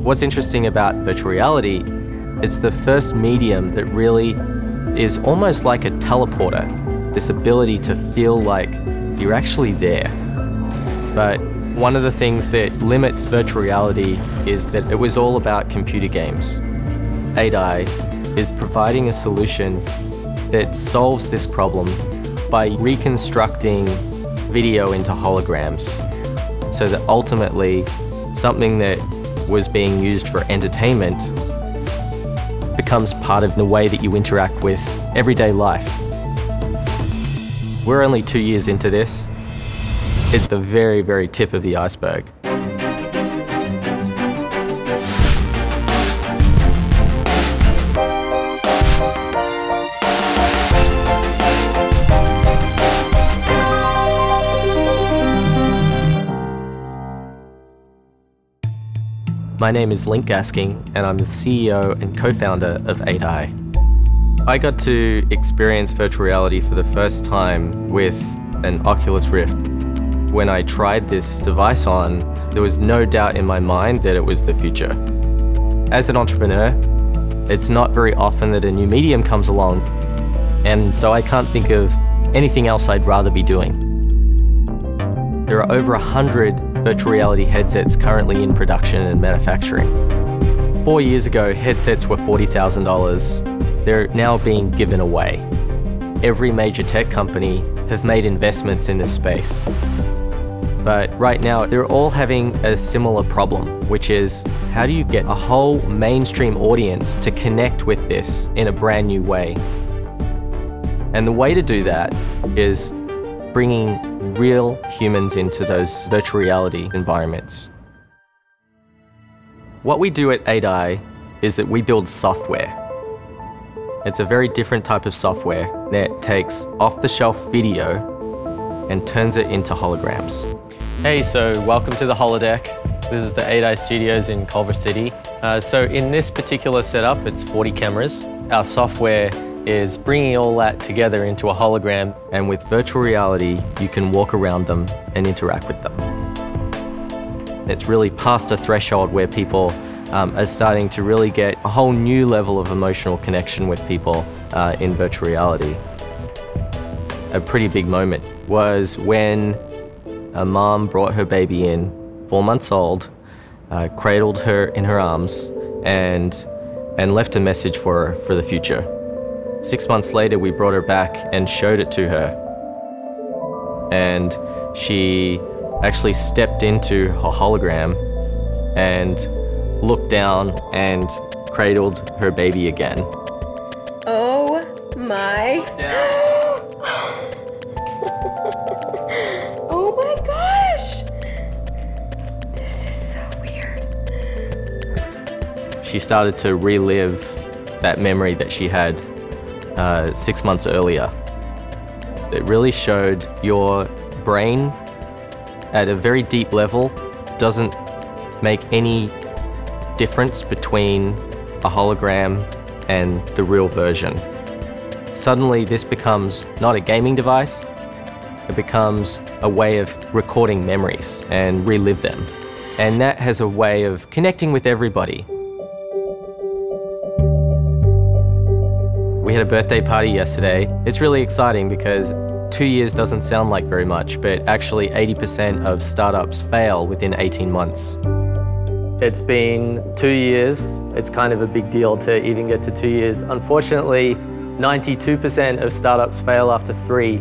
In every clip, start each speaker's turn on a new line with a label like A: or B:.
A: What's interesting about virtual reality, it's the first medium that really is almost like a teleporter, this ability to feel like you're actually there. But one of the things that limits virtual reality is that it was all about computer games. 8i is providing a solution that solves this problem by reconstructing video into holograms, so that ultimately something that was being used for entertainment becomes part of the way that you interact with everyday life. We're only 2 years into this. It's the very, very tip of the iceberg. My name is Link Gasking, and I'm the CEO and co-founder of 8i. I got to experience virtual reality for the first time with an Oculus Rift. When I tried this device on, there was no doubt in my mind that it was the future. As an entrepreneur, it's not very often that a new medium comes along, and so I can't think of anything else I'd rather be doing. There are over 100 virtual reality headsets currently in production and manufacturing. 4 years ago, headsets were $40,000. They're now being given away. Every major tech company have made investments in this space. But right now, they're all having a similar problem, which is how do you get a whole mainstream audience to connect with this in a brand new way? And the way to do that is bringing real humans into those virtual reality environments. What we do at 8i is that we build software. It's a very different type of software that takes off-the-shelf video and turns it into holograms. Hey, so welcome to the holodeck. This is the 8i studios in Culver City. So in this particular setup, it's 40 cameras. Our software is bringing all that together into a hologram, and with virtual reality, you can walk around them and interact with them. It's really past a threshold where people are starting to really get a whole new level of emotional connection with people in virtual reality. A pretty big moment was when a mom brought her baby in, 4 months old, cradled her in her arms, and left a message for her for the future. 6 months later, we brought her back and showed it to her. And she actually stepped into her hologram and looked down and cradled her baby again.
B: Oh my. Oh my gosh. This is so weird.
A: She started to relive that memory that she had 6 months earlier. It really showed your brain at a very deep level doesn't make any difference between a hologram and the real version. Suddenly this becomes not a gaming device, it becomes a way of recording memories and relive them. And that has a way of connecting with everybody. We had a birthday party yesterday. It's really exciting because 2 years doesn't sound like very much, but actually 80% of startups fail within 18 months. It's been 2 years. It's kind of a big deal to even get to 2 years. Unfortunately, 92% of startups fail after 3.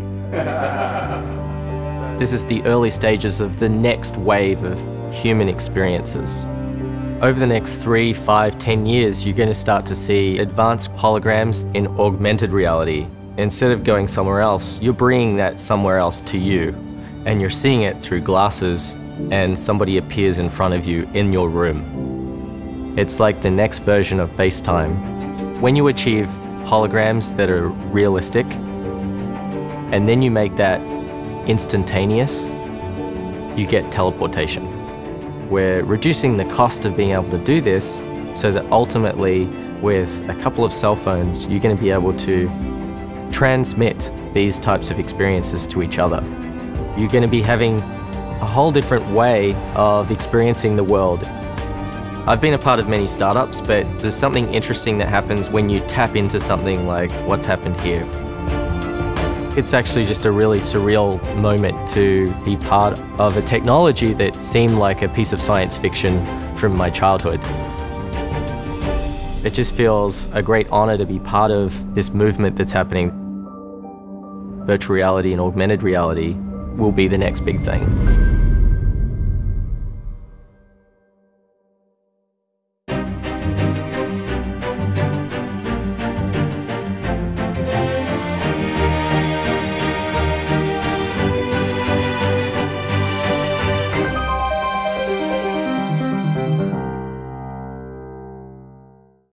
A: This is the early stages of the next wave of human experiences. Over the next 3, 5, 10 years, you're going to start to see advanced holograms in augmented reality. Instead of going somewhere else, you're bringing that somewhere else to you, and you're seeing it through glasses, and somebody appears in front of you in your room. It's like the next version of FaceTime. When you achieve holograms that are realistic, and then you make that instantaneous, you get teleportation. We're reducing the cost of being able to do this so that ultimately, with a couple of cell phones, you're going to be able to transmit these types of experiences to each other. You're going to be having a whole different way of experiencing the world. I've been a part of many startups, but there's something interesting that happens when you tap into something like what's happened here. It's actually just a really surreal moment to be part of a technology that seemed like a piece of science fiction from my childhood. It just feels a great honor to be part of this movement that's happening. Virtual reality and augmented reality will be the next big thing.